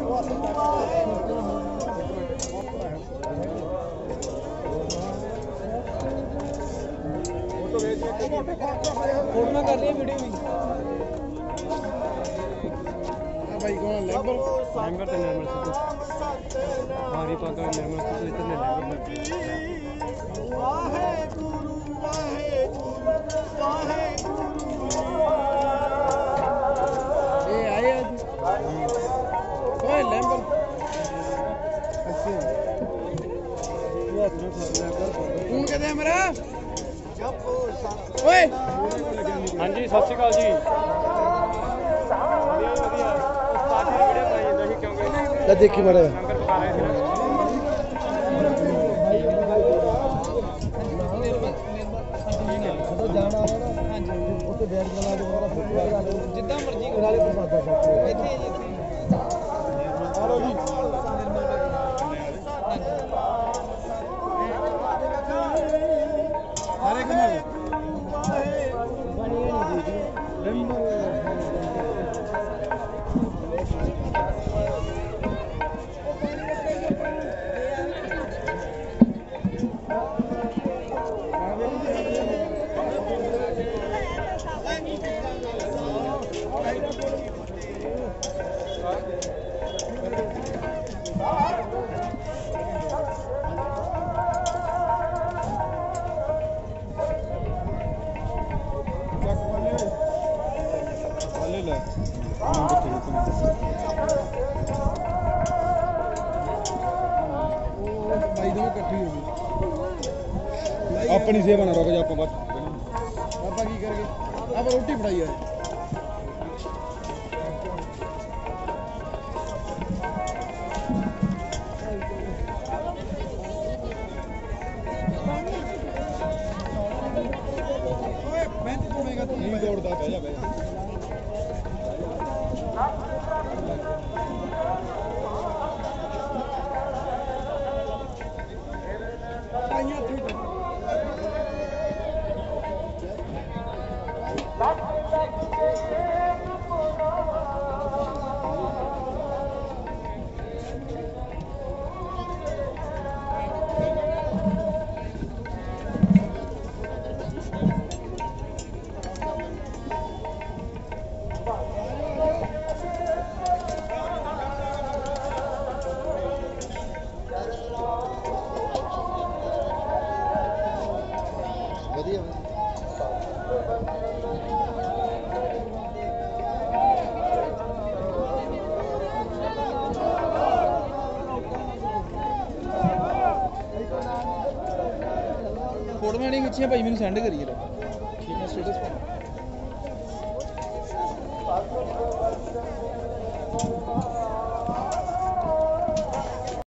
photo कर रही है वीडियो भी भाई कौन लेबर लेबर तो नॉर्मल सब हमारी पाका नॉर्मल सब इधर ले लेबर वाहे गुरु ये आए कोई लेबर अच्छा कौन कहते हैं मेरा ओए हाँ जी सत श्री अकाल जी देखी मारे जिदा मर्जी अपनी सेवा ना रोक जा आप की करके आप रोटी बनाई है दौड़ता बह जा फोटो मैंने खिंचियां भाई मैंने सेंड करिए ठीक है स्टेटस पर